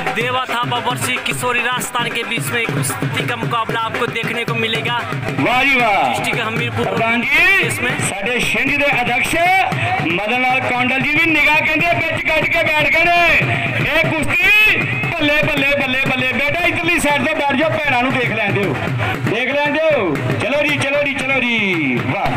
देवा थापा वर्षीय किशोरी राजस्थान के बीच में कुश्ती का मुकाबला आपको देखने को मिलेगा। वाह जी वाह। डिस्ट्रिक्ट हमीरपुर इसमें साडे छिंज दे अध्यक्ष मदन लाल कौंडल जी भी निगाह कहते बिच कट के बैठ गए। ये कुश्ती बल्ले बल्ले बल्ले बल्ले बेटा इधरली साइड से बैठ जाओ, भैनों नूं देख लैंदे हो, देख लैंदे हो। चलो जी चलो जी चलो जी वाह।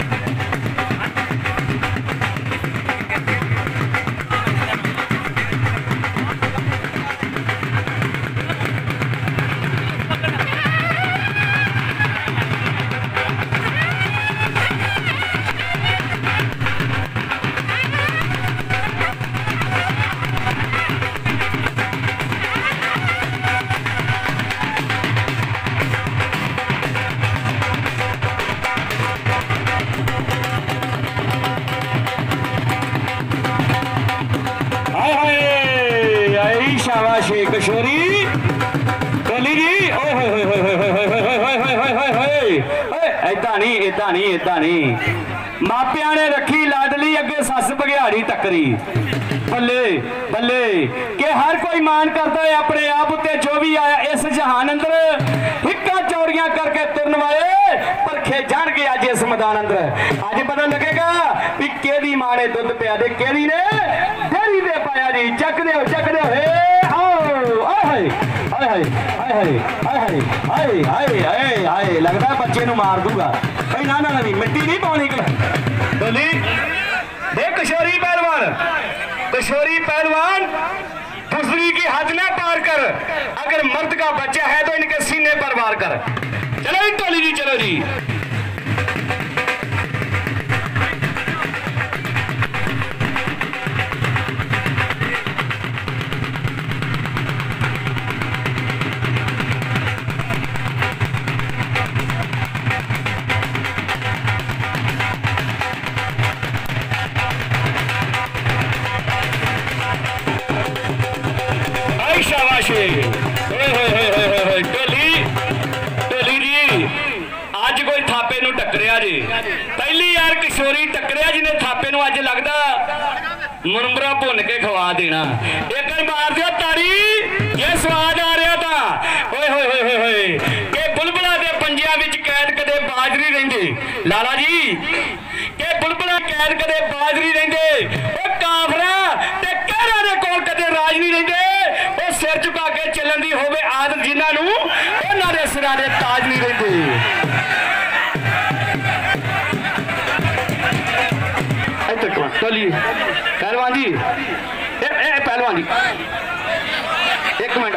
किशोरी टोली जी इदा नहीं मापिया ने रखी लाडली अगे सस भगियाड़ी टकरी। बल्ले बल्ले के हर कोई मान करता है अपने आप उत्ते जो भी आया इस जहान अंदर हिक्का चौड़ियां करके तुरन वाले परखे जाणगे अज इस मैदान अंदर। अज पता लगेगा भी केदी मां ने दुध पिया दे केदी ने डेरी दे पाया जी। चक दो लगता है बच्चे नूं मार दूंगा भाई। ना ना नहीं मिट्टी नहीं पानी बोली दे। किशोरी पहलवान दूसरी की हद ना पार कर, अगर मर्द का बच्चा है तो इनके सीने पर वार कर। चलो जी टोली जी चलो जी। टोली जी अज कोई थापे नूं टकरिया जी। पहली यार किशोरी टकरिया जिन्हें थापे नूं अज लगदा मुरमुरा भुन के खवा देना। एक मार दिया तारी, ये स्वाद आ रहा था। ओए होए होए होए होए के बुलबुला दे पंजियां विच कैद कदे बाजरी रहिंदे लाला जी, के बुलबुला कैद कदे बाजरी रहिंदे। ओ काफरा ते कहरा दे कोल कदे राज नहीं रहिंदे। सिर झुका के चलन दी होवे आदत जिन्होंने उन्होंने सिरा दे ताज नहीं रहते। पहलवान जी पहलवान जी एक मिनट।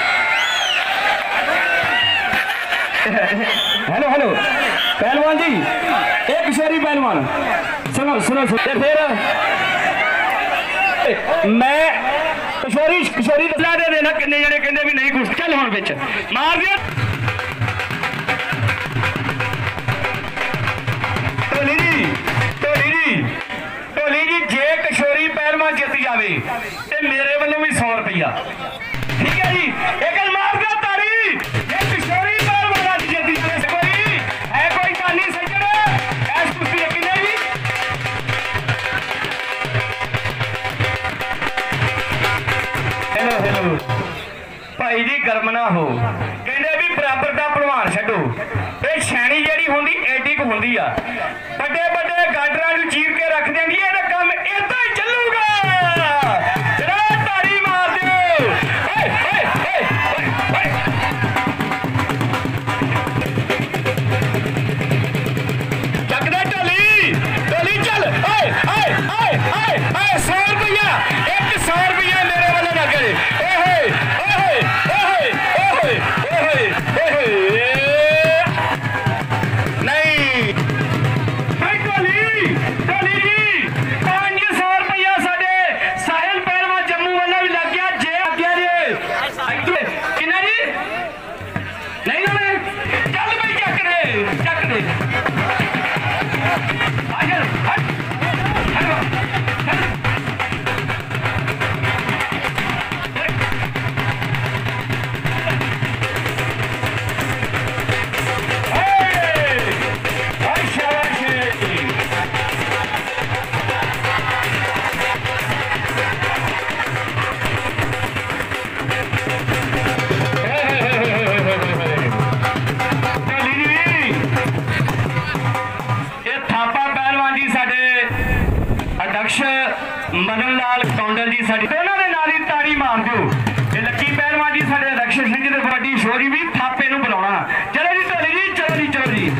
हेलो हेलो पहलवान जी एक किशोरी पहलवान सुनो सुनो फिर मैं किशोरी दसला दे देना किन्ने जने कहंदे भी नहीं कुछ। चल हुण विच मार दिया। टोली जी जे किशोरी पहलवान जित जावे ते मेरे वालों भी 100 रुपया ठीक है जी। एक मार दिया तारी। जे किशोरी पहलवान अज जित जावे कोई है कोई तानी सज्जण ऐस कुश्ती किन्ने जी। हेलो भाई जी गर्म ना हो, कहते भी बराबर का भलवान छड्डो। ये छैनी जी होंगी एडी क होंगी आ, बड़े बड़े गाडरां नूं चीर के रख देंदी है। काम इदा ही चलूगा। जरा ताड़ी मार दो। चकदा टोली चल 100 रुपया 100 रुपया मेरे वाले ना करे। नहीं टोली जी 500 मार दो ये लकी पहलवान जी साडे रक्षक सिंह जी दे कबड्डी शोरी भी थापे नूं बुलाउणा चलो जी ढोली जी चलो जी चलो जी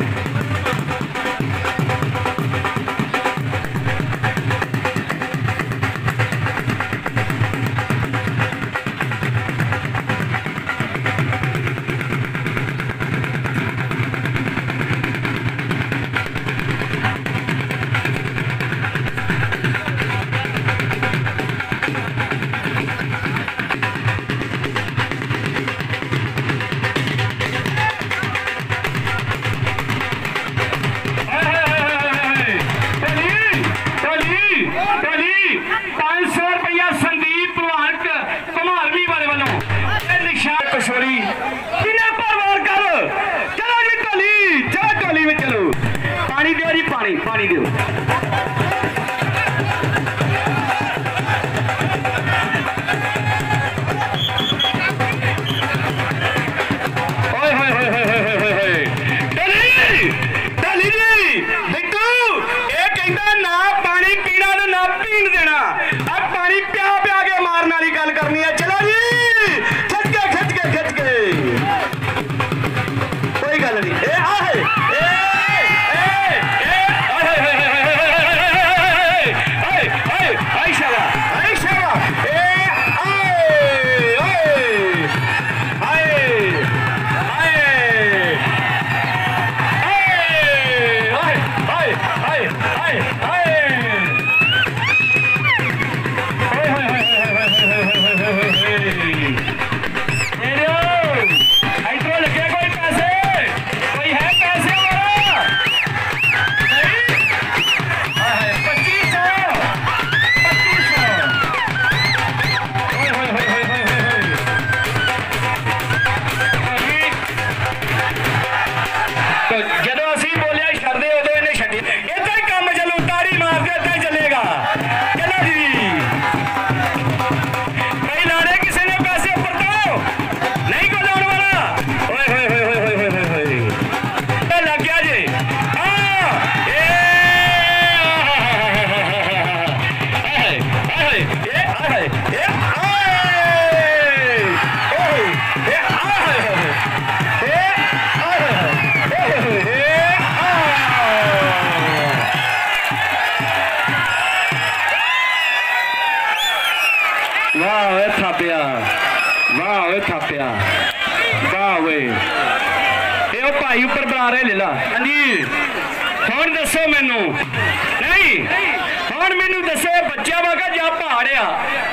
पानी दो ना पानी पीना तो ना पीन देना अब पानी प्या प्या के मारने वाली गल करनी है चलो जी खच के कोई गल नहीं भाई उपर बुला रहे लीला हाँ जी हुण दसो मैनू नहीं हुण मैनू दसो बच्चा वागा जा पहाड़ आ